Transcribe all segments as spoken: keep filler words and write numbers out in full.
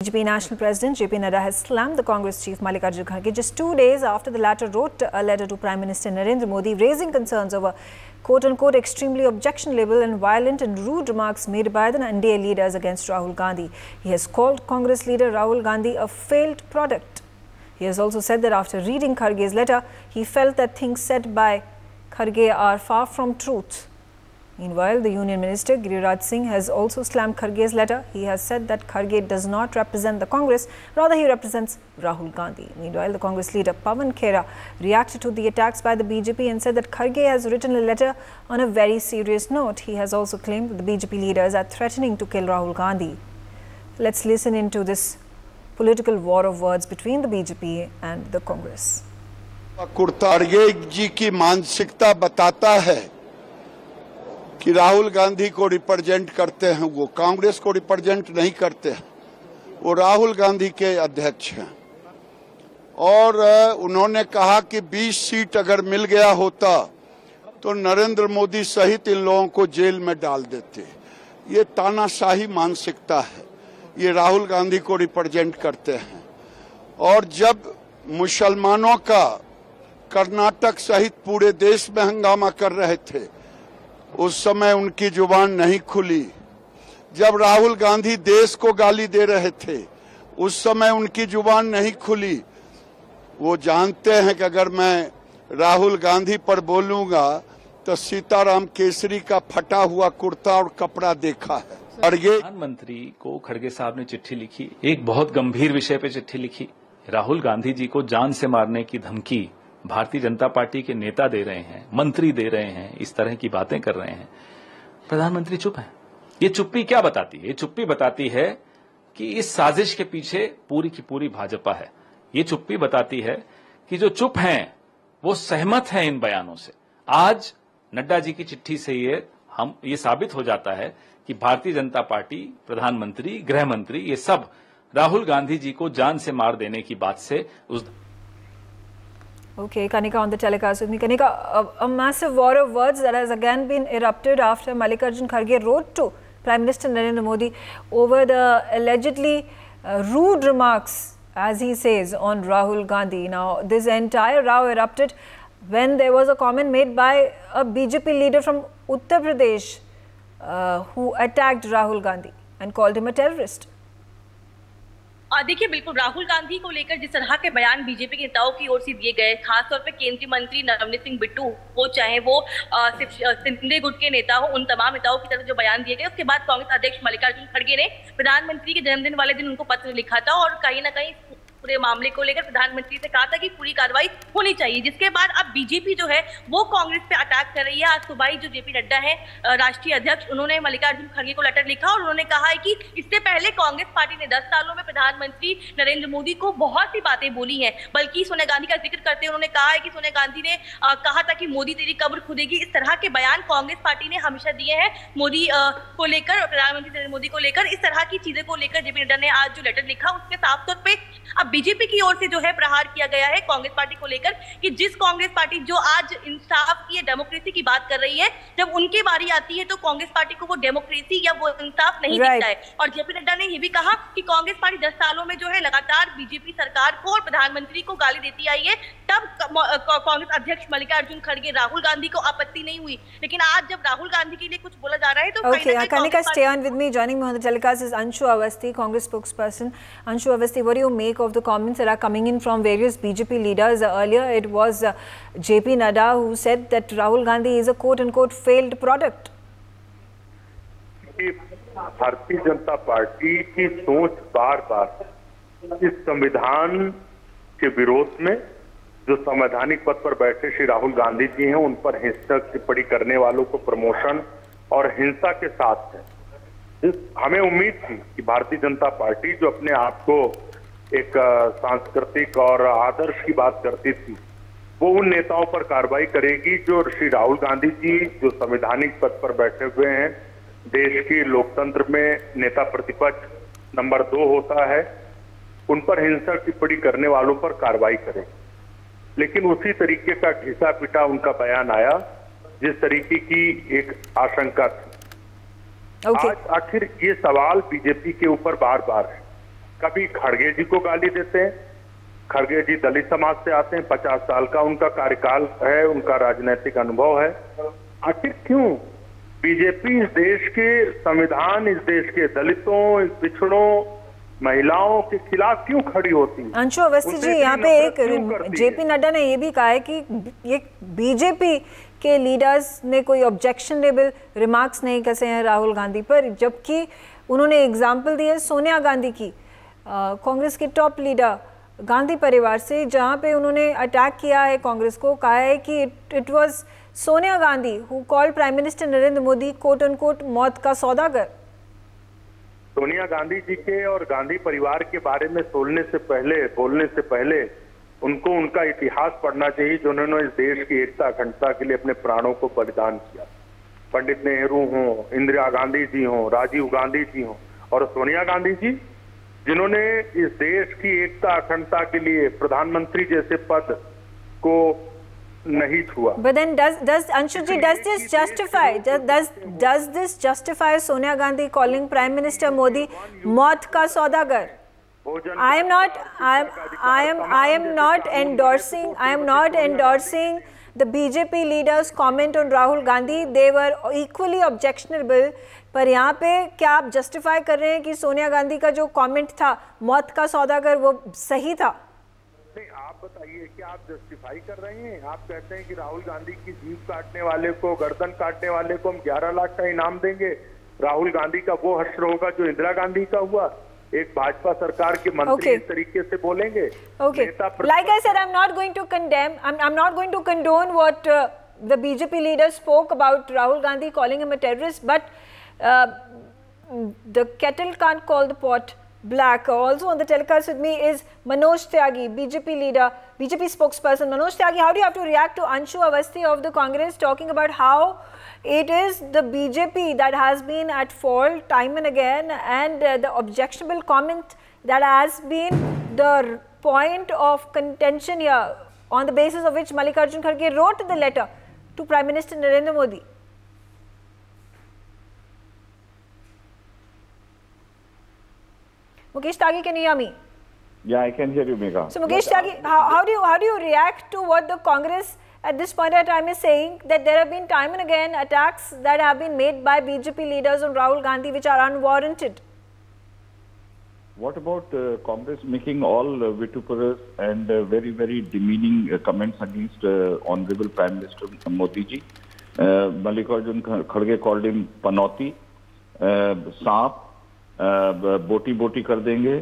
B J P National President J P Nadda has slammed the Congress chief Mallikarjun Kharge just two days after the latter wrote a letter to Prime Minister Narendra Modi raising concerns over quote-unquote extremely objectionable and violent and rude remarks made by the N D A leaders against Rahul Gandhi. He has called Congress leader Rahul Gandhi a failed product. He has also said that after reading Kharge's letter, he felt that things said by Kharge are far from truth. Meanwhile, the Union Minister Giriraj Singh has also slammed Kharge's letter. He has said that Kharge does not represent the Congress, rather he represents Rahul Gandhi. Meanwhile, the Congress leader Pawan Khera reacted to the attacks by the B J P and said that Kharge has written a letter on a very serious note. He has also claimed that the B J P leaders are threatening to kill Rahul Gandhi. Let's listen into this political war of words between the B J P and the Congress. खड़गे जी की मानसिकता बताता है कि राहुल गांधी को represent करते हैं, वो कांग्रेस को रिप्रेजेंट नहीं करते हैं, वो राहुल गांधी के अध्यक्ष हैं। और उन्होंने कहा कि बीस सीट अगर मिल गया होता तो नरेंद्र मोदी सहित इन लोगों को जेल में डाल देते। ये तानाशाही मानसिकता है, ये राहुल गांधी को रिप्रेजेंट करते हैं। और जब मुसलमानों का कर्नाटक सहित पूरे देश में हंगामा कर रहे थे, उस समय उनकी जुबान नहीं खुली। जब राहुल गांधी देश को गाली दे रहे थे, उस समय उनकी जुबान नहीं खुली। वो जानते हैं कि अगर मैं राहुल गांधी पर बोलूंगा तो सीताराम केसरी का फटा हुआ कुर्ता और कपड़ा देखा है। प्रधानमंत्री को खड़गे साहब ने चिट्ठी लिखी, एक बहुत गंभीर विषय पे चिट्ठी लिखी। राहुल गांधी जी को जान से मारने की धमकी भारतीय जनता पार्टी के नेता दे रहे हैं, मंत्री दे रहे हैं, इस तरह की बातें कर रहे हैं। प्रधानमंत्री चुप हैं। ये चुप्पी क्या बताती है? ये चुप्पी बताती है कि इस साजिश के पीछे पूरी की पूरी भाजपा है। ये चुप्पी बताती है कि जो चुप हैं वो सहमत हैं इन बयानों से। आज नड्डा जी की चिट्ठी से ये हम ये साबित हो जाता है कि भारतीय जनता पार्टी, प्रधानमंत्री, गृह मंत्री, ये सब राहुल गांधी जी को जान से मार देने की बात से उस Okay, Kanika on the telecast with me. Kanika, a, a massive war of words that has again been erupted after Mallikarjun Kharge wrote to Prime Minister Narendra Modi over the allegedly uh, rude remarks, as he says, on Rahul Gandhi. Now, this entire row erupted when there was a comment made by a B J P leader from Uttar Pradesh uh, who attacked Rahul Gandhi and called him a terrorist. देखिए, बिल्कुल राहुल गांधी को लेकर जिस तरह के बयान BJP के नेताओं की ओर से दिए गए, खासतौर पे केंद्रीय मंत्री नवनीत सिंह बिट्टू हो, चाहे वो सिर्फ सिंधे गुट के नेता हो, उन तमाम नेताओं की तरफ जो बयान दिए गए, उसके बाद कांग्रेस अध्यक्ष मल्लिकार्जुन खड़गे ने प्रधानमंत्री के जन्मदिन वाले दिन उनको पत्र लिखा था और कहीं ना कहीं पूरे मामले को लेकर प्रधानमंत्री से कहा था कि पूरी कार्रवाई होनी चाहिए। जिसके बाद अब बीजेपी जो है वो कांग्रेस पे अटैक कर रही है। आज सुबह ही जो जेपी नड्डा है राष्ट्रीय अध्यक्ष, उन्होंने मल्लिकार्जुन खड़गे को लेटर लिखा और उन्होंने कहा है कि इससे पहले कांग्रेस पार्टी ने दस सालों में प्रधानमंत्री नरेंद्र मोदी को बहुत सी बातें बोली हैं। बल्कि सोनिया गांधी का जिक्र करते हुए उन्होंने कहा है कि सोनिया गांधी ने आ, कहा था कि मोदी तेरी कब्र खुदेगी। इस तरह के बयान कांग्रेस पार्टी ने हमेशा दिए हैं मोदी को लेकर, प्रधानमंत्री नरेंद्र मोदी को लेकर। इस तरह की चीजें को लेकर जेपी नड्डा ने आज जो लेटर लिखा उसके साफ तौर पर अब बीजेपी की ओर से जो है प्रहार किया गया है कांग्रेस पार्टी को लेकर कि जिस कांग्रेस पार्टी जो आज इंसाफ की, डेमोक्रेसी की बात कर रही है, जब उनकी बारी आती है तो कांग्रेस पार्टी को वो डेमोक्रेसी या वो इंसाफ नहीं right. दिखता है। और जेपी नड्डा ने ये भी कहा कि कांग्रेस पार्टी दस सालों में जो है लगातार बीजेपी सरकार को और प्रधानमंत्री को गाली देती आई है। तब कांग्रेस अध्यक्ष मल्लिकार्जुन खड़गे, राहुल गांधी को आपत्ति नहीं हुई, लेकिन आज जब राहुल गांधी के लिए कुछ बोला जा रहा है तो okay, Kanika, stay on with me. Joining me on the telecast is Anshu Awasthi, Congress spokesperson. Anshu Awasthi, what do you make of the comments that are coming in from various B J P leaders? Uh, earlier, it was uh, J P Nadda who said that Rahul Gandhi is a quote-unquote failed product. Bharatiya Janata party की सोच बार बार इस संविधान के विरोध में, जो संवैधानिक पद पर बैठे श्री राहुल गांधी जी हैं, उन पर हिंसक टिप्पणी करने वालों को प्रमोशन और हिंसा के साथ है। इस हमें उम्मीद थी कि भारतीय जनता पार्टी जो अपने आप को एक सांस्कृतिक और आदर्श की बात करती थी, वो उन नेताओं पर कार्रवाई करेगी जो श्री राहुल गांधी जी जो संवैधानिक पद पर बैठे हुए हैं, देश की लोकतंत्र में नेता प्रतिपक्ष नंबर दो होता है, उन पर हिंसक टिप्पणी करने वालों पर कार्रवाई करें। लेकिन उसी तरीके का घिसा पिटा उनका बयान आया जिस तरीके की एक आशंका थी। okay. आज आखिर ये सवाल बीजेपी के ऊपर बार बार है कभी खड़गे जी को गाली देते हैं। खड़गे जी दलित समाज से आते हैं, पचास साल का उनका कार्यकाल है, उनका राजनीतिक अनुभव है। आखिर क्यों बीजेपी इस देश के संविधान, इस देश के दलितों, इस पिछड़ों, महिलाओं के खिलाफ क्यों खड़ी होती है? अंशु अवस्थी जी, यहाँ पे एक जेपी नड्डा ने ये भी कहा है कि ये बीजेपी के लीडर्स ने कोई ऑब्जेक्शनेबल रिमार्क्स नहीं कसे हैं राहुल गांधी पर, जबकि उन्होंने एग्जाम्पल दी है सोनिया गांधी की, कांग्रेस के टॉप लीडर गांधी परिवार से, जहाँ पे उन्होंने अटैक किया है कांग्रेस को, कहा है कि it was Sonia Gandhi who called prime minister Narendra Modi quote and quote मौत का सौदागर। सोनिया गांधी जी के और गांधी परिवार के बारे में बोलने से पहले बोलने से पहले उनको उनका इतिहास पढ़ना चाहिए, जो उन्होंने इस देश की एकता अखंडता के लिए अपने प्राणों को बलिदान किया। पंडित नेहरू हों, इंदिरा गांधी जी हों, राजीव गांधी जी हों और सोनिया गांधी जी, जिन्होंने इस देश की एकता अखंडता के लिए प्रधानमंत्री जैसे पद को नहीं छुआ। But then does does Anshu ji, does this justify does does does this justify Sonia Gandhi calling Prime Minister Modi मौत का सौदागर? I am not I am I am I am not endorsing I am not endorsing the B J P leaders' comment on Rahul Gandhi. They were equally objectionable. पर यहाँ पे क्या आप justify कर रहे हैं कि सोनिया गांधी का जो कमेंट था मौत का सौदागर वो सही था? नहीं, आप बताइए कि आप जस्टिफाई कर रहे हैं? आप कहते हैं कि राहुल गांधी की जीभ काटने वाले को, गर्दन काटने वाले को हम ग्यारह लाख का इनाम देंगे। राहुल गांधी का वो हश्र होगा जो इंदिरा गांधी का हुआ। एक भाजपा सरकार के मंत्री okay. इस तरीके से बोलेंगे। Okay. Like I said, I'm not going to condemn. I'm I'm not going to condone what uh, the B J P leader spoke about Rahul Gandhi calling him a terrorist. But uh, the kettle can't call the pot black. Also on the telecast with me is Manoj Tyagi, B J P leader, B J P spokesperson. Manoj Tyagi, how do you have to react to Anshu Avasthi of the Congress talking about how it is the B J P that has been at fault time and again, and uh, the objectionable comment that has been the point of contention here, on the basis of which Mallikarjun Kharge wrote the letter to Prime Minister Narendra Modi? Mukesh Tyagi, can you hear me? Yeah, I can hear you, Megha. So Mukesh Tyagi, how, how do you how do you react to what the Congress at this point in time is saying, that there have been time and again attacks that have been made by B J P leaders on Rahul Gandhi which are unwarranted? What about uh, Congress making all uh, vituperous and uh, very, very demeaning uh, comments against uh, Honorable Prime Minister Modi ji? Uh, Mallikarjun Kharge called him Panoti, uh, Saap, बोटी बोटी कर देंगे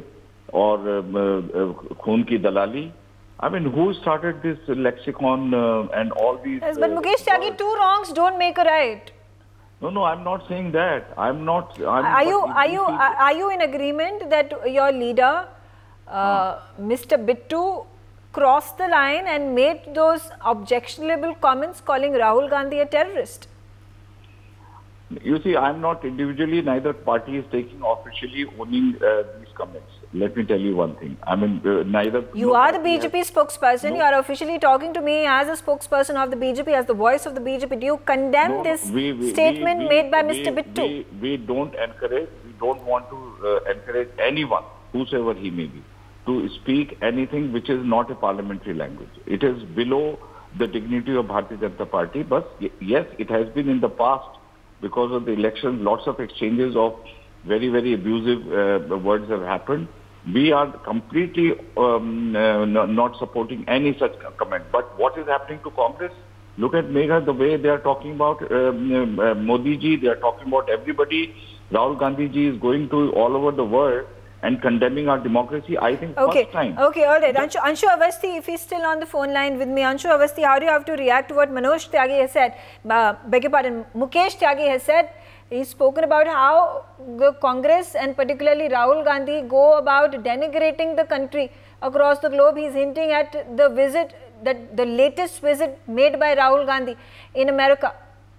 और खून की दलाली. I mean, who started this lexicon uh, and all these? Yes, but Mukesh Tyagi, two wrongs don't make a right. No, no, I'm not saying that. I'm not. I'm, are you are you are, are you in agreement that your leader, uh, huh. Mister Bittu, crossed the line and made those objectionable comments calling Rahul Gandhi a terrorist? You see, I'm not individually, neither party is taking officially owning uh, these comments. Let me tell you one thing. I mean, uh, neither... You no are the B J P has, spokesperson. No. You are officially talking to me as a spokesperson of the B J P, as the voice of the B J P. Do you condemn no, this we, we, statement we, we, made by we, Mister Bittu? We, we don't encourage, we don't want to uh, encourage anyone, whosoever he may be, to speak anything which is not a parliamentary language. It is below the dignity of Bharatiya Janata Party. But yes, it has been in the past. Because of the elections, lots of exchanges of very, very abusive uh, words have happened. We are completely um, uh, not supporting any such comment. But what is happening to Congress? Look at Megha, the way they are talking about um, uh, Modi ji, they are talking about everybody. Rahul Gandhi ji is going to all over the world and condemning our democracy, I think, okay. first time. Okay, all right. Anshu, Anshu Avasthi, if he's still on the phone line with me, Anshu Avasthi, how do you have to react to what Manoj Tyagi has said? Uh, beg your pardon, Mukesh Tyagi has said. He's spoken about how the Congress and particularly Rahul Gandhi go about denigrating the country across the globe. He's hinting at the visit, that the latest visit made by Rahul Gandhi in America.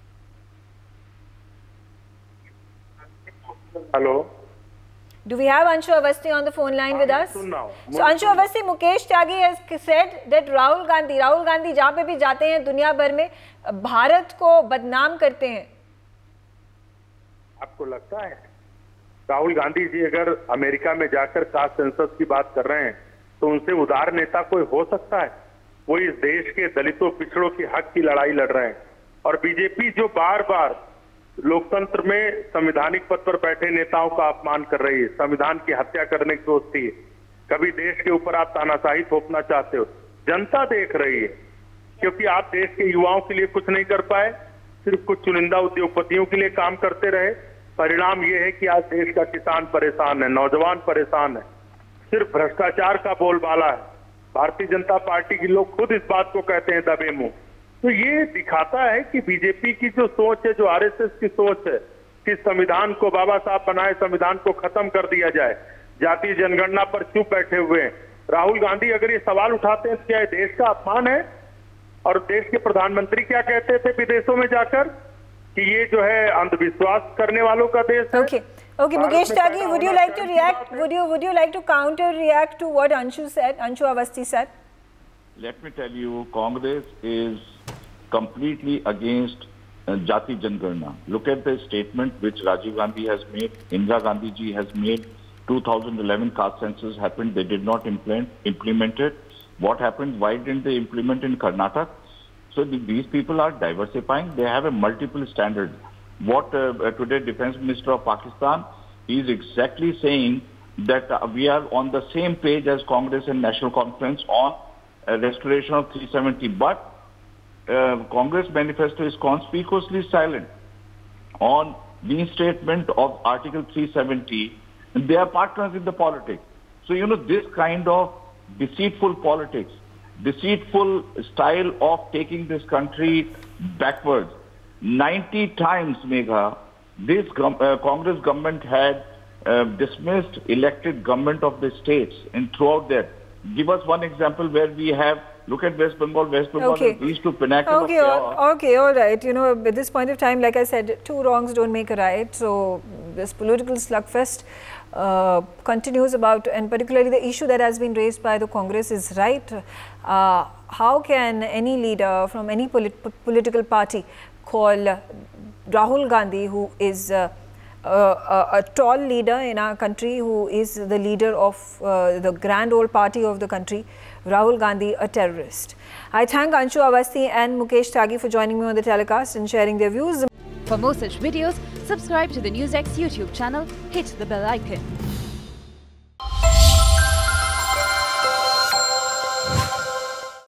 Hello. Do we have Anshu Avasthi on the phone line with us? So Anshu Avasthi, Mukesh Tyagi has said that Rahul Gandhi, Rahul Gandhi जहाँ पे भी जाते हैं दुनिया भर में भारत को बदनाम करते हैं. आपको लगता है? राहुल गांधी जी अगर अमेरिका में जाकर कास्ट सेंसस की बात कर रहे हैं तो उनसे उदार नेता कोई हो सकता है? वो इस देश के दलितों पिछड़ों की हक की लड़ाई लड़ रहे हैं। और बीजेपी जो बार बार लोकतंत्र में संवैधानिक पद पर बैठे नेताओं का अपमान कर रही है, संविधान की हत्या करने की सोचती है, कभी देश के ऊपर आप तानाशाही थोपना चाहते हो, जनता देख रही है। क्योंकि आप देश के युवाओं के लिए कुछ नहीं कर पाए, सिर्फ कुछ चुनिंदा उद्योगपतियों के लिए काम करते रहे। परिणाम यह है कि आज देश का किसान परेशान है, नौजवान परेशान है, सिर्फ भ्रष्टाचार का बोलबाला है। भारतीय जनता पार्टी के लोग खुद इस बात को कहते हैं दबे मुंह। तो ये दिखाता है कि बीजेपी की जो सोच है, जो आरएसएस की सोच है कि संविधान को बाबा साहब बनाए, संविधान को खत्म कर दिया जाए, जातीय जनगणना पर चुप बैठे हुए हैं। राहुल गांधी अगर ये सवाल उठाते हैं तो क्या देश का अपमान है? और देश के प्रधानमंत्री क्या कहते थे विदेशों में जाकर कि ये जो है अंधविश्वास करने वालों का देश है। Okay, okay, Mukesh Tyagi, would you like to react? Would you would you like to counter react to what Anshu said? Anshu Awasthi said. Let me tell you, Congress is completely against uh, Jati Jangarna. Look at the statement which Rajiv Gandhi has made, Indira Gandhi ji has made. two thousand eleven caste census happened, they did not implement, implement it. What happened? Why didn't they implement in Karnataka? So the, these people are diversifying. They have a multiple standard. What uh, uh, today Defense Minister of Pakistan is exactly saying that uh, we are on the same page as Congress and National Conference on uh, restoration of three seventy. But uh, Congress manifesto is conspicuously silent on reinstatement of Article three seventy. And they are partners in the politics. So, you know, this kind of deceitful politics, deceitful style of taking this country backwards. ninety times, Megha, this uh, Congress government had uh, dismissed elected government of the states and throughout that. Give us one example where we have, look at West Bengal, West Bengal Okay. has reached to pinnacle Okay, of all, chaos. okay, all right. You know, at this point of time, like I said, two wrongs don't make a right. So this political slugfest uh, continues about, and particularly the issue that has been raised by the Congress is right. Uh, how can any leader from any polit political party call uh, Rahul Gandhi, who is uh, Uh, a, a tall leader in our country, who is the leader of uh, the grand old party of the country, Rahul Gandhi, a terrorist? I thank Anshu Awasthi and Mukesh Tyagi for joining me on the telecast and sharing their views. For more such videos, subscribe to the NewsX YouTube channel, hit the bell icon.